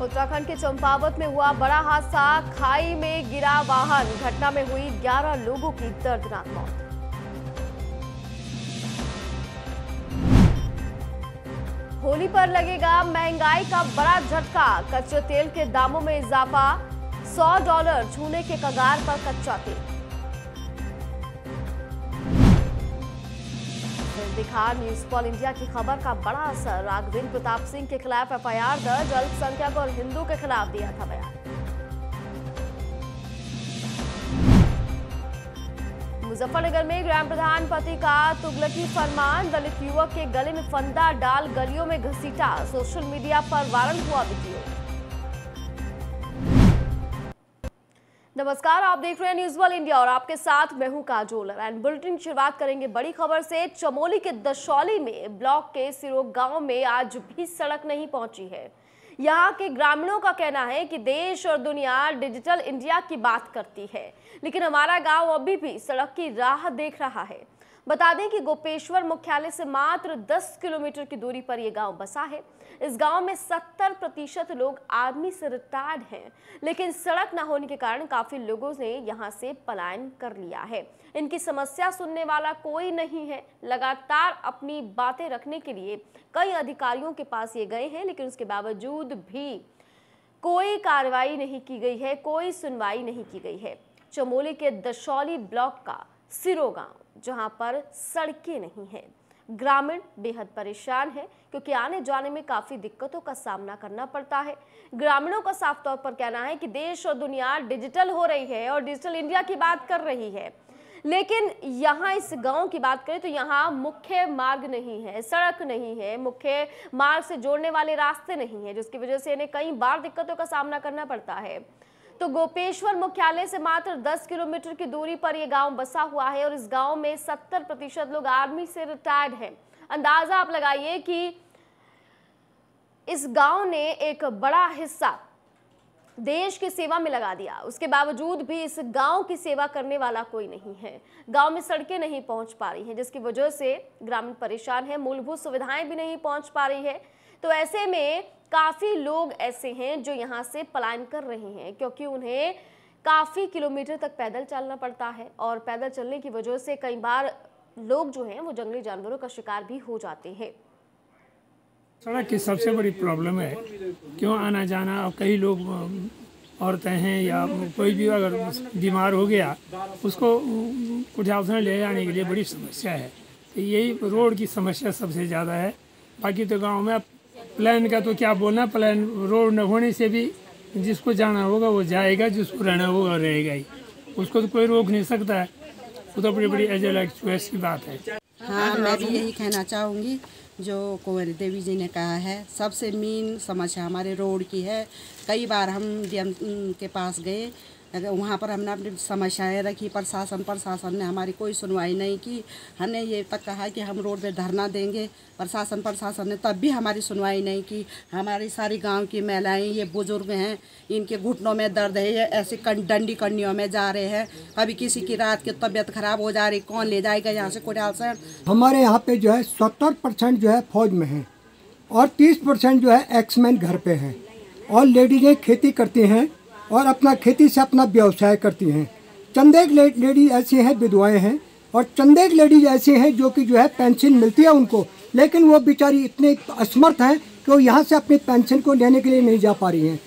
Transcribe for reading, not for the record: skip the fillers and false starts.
उत्तराखंड के चंपावत में हुआ बड़ा हादसा। खाई में गिरा वाहन, घटना में हुई 11 लोगों की दर्दनाक मौत। होली पर लगेगा महंगाई का बड़ा झटका, कच्चे तेल के दामों में इजाफा, $100 छूने के कगार पर कच्चा तेल। दिखा न्यूज पॉल इंडिया की खबर का बड़ा असर, राघवेंद्र प्रताप सिंह के खिलाफ एफआईआर दर्ज, अल्पसंख्यक और हिंदू के खिलाफ दिया था बयान। मुजफ्फरनगर में ग्राम प्रधान पति का तुगलकी फरमान, दलित युवक के गले में फंदा डाल गलियों में घसीटा, सोशल मीडिया पर वायरल हुआ वीडियो। नमस्कार, आप देख रहे हैं न्यूज वर्ल्ड इंडिया और आपके साथ मैं हूं काजोल। एंड बुलेटिन की शुरुआत करेंगे बड़ी खबर से। चमोली के दशौली में ब्लॉक के सिरो गांव में आज भी सड़क नहीं पहुंची है। यहां के ग्रामीणों का कहना है कि देश और दुनिया डिजिटल इंडिया की बात करती है, लेकिन हमारा गांव अभी भी सड़क की राह देख रहा है। बता दें कि गोपेश्वर मुख्यालय से मात्र 10 किलोमीटर की दूरी पर यह गांव बसा है। इस गांव में 70% लोग आर्मी से रिटायर्ड हैं, लेकिन सड़क न होने के कारण काफी लोगों ने यहां से पलायन कर लिया है। इनकी समस्या सुनने वाला कोई नहीं है। लगातार अपनी बातें रखने के लिए कई अधिकारियों के पास ये गए हैं, लेकिन उसके बावजूद भी कोई कार्रवाई नहीं की गई है, कोई सुनवाई नहीं की गई है। चमोली के दशौली ब्लॉक का सिरो गांव, जहां पर सड़कें नहीं हैं, ग्रामीण बेहद परेशान है क्योंकि आने जाने में काफी दिक्कतों का सामना करना पड़ता है। ग्रामीणों का साफ तौर पर कहना है कि देश और दुनिया डिजिटल हो रही है और डिजिटल इंडिया की बात कर रही है, लेकिन यहाँ इस गांव की बात करें तो यहाँ मुख्य मार्ग नहीं है, सड़क नहीं है, मुख्य मार्ग से जोड़ने वाले रास्ते नहीं है, जिसकी वजह से इन्हें कई बार दिक्कतों का सामना करना पड़ता है। तो गोपेश्वर मुख्यालय से मात्र 10 किलोमीटर की दूरी पर यह गांव बसा हुआ है और इस गांव में 70% लोग आर्मी से रिटायर्ड हैं। अंदाजा आप लगाइए कि इस गांव ने एक बड़ा हिस्सा देश की सेवा में लगा दिया, उसके बावजूद भी इस गांव की सेवा करने वाला कोई नहीं है। गांव में सड़कें नहीं पहुंच पा रही हैं, जिसकी वजह से ग्रामीण परेशान है, मूलभूत सुविधाएं भी नहीं पहुंच पा रही है। तो ऐसे में काफी लोग ऐसे हैं जो यहाँ से पलायन कर रहे हैं, क्योंकि उन्हें काफी किलोमीटर तक पैदल चलना पड़ता है और पैदल चलने की वजह से कई बार लोग जो हैं वो जंगली जानवरों का शिकार भी हो जाते हैं। सड़क की सबसे बड़ी प्रॉब्लम है, क्यों आना जाना। और कई लोग औरतें हैं या कोई भी अगर बीमार हो गया उसको कुछ ऑप्शन ले जाने के लिए बड़ी समस्या है। तो यही रोड की समस्या सबसे ज़्यादा है। बाकी तो गांव में प्लान का तो क्या बोलना, प्लान रोड न होने से भी जिसको जाना होगा वो जाएगा, जिसको रहना होगा रहेगा ही, उसको तो कोई रोक नहीं सकता है। वो तो बड़ी बड़ी एजेलाइक चॉइस की बात है। हाँ, मैं भी यही कहना चाहूँगी जो कुंवरी देवी जी ने कहा है। सबसे मेन समस्या हमारे रोड की है। कई बार हम डीएम के पास गए, वहाँ पर हमने अपनी समस्याएं रखी, प्रशासन ने हमारी कोई सुनवाई नहीं की। हमने ये तक कहा कि हम रोड पे धरना देंगे, प्रशासन ने तब भी हमारी सुनवाई नहीं की। हमारी सारी गांव की महिलाएं, ये बुजुर्ग हैं, इनके घुटनों में दर्द है, ये ऐसे डंडी कन्नियों में जा रहे हैं। कभी किसी की रात की तबीयत खराब हो जा रही, कौन ले जाएगा यहाँ से कुड़ाल से। हमारे यहाँ पे जो है 70% जो है फौज में है और 30% जो है एक्समैन घर पे हैं और लेडीजें खेती करती हैं और अपना खेती से अपना व्यवसाय करती हैं। चंदेक लेडीज ऐसी हैं, विधवाएं हैं, और चंदेक लेडीज ऐसी हैं जो कि जो है पेंशन मिलती है उनको, लेकिन वो बेचारी इतने असमर्थ हैं कि वो यहाँ से अपनी पेंशन को लेने के लिए नहीं जा पा रही हैं।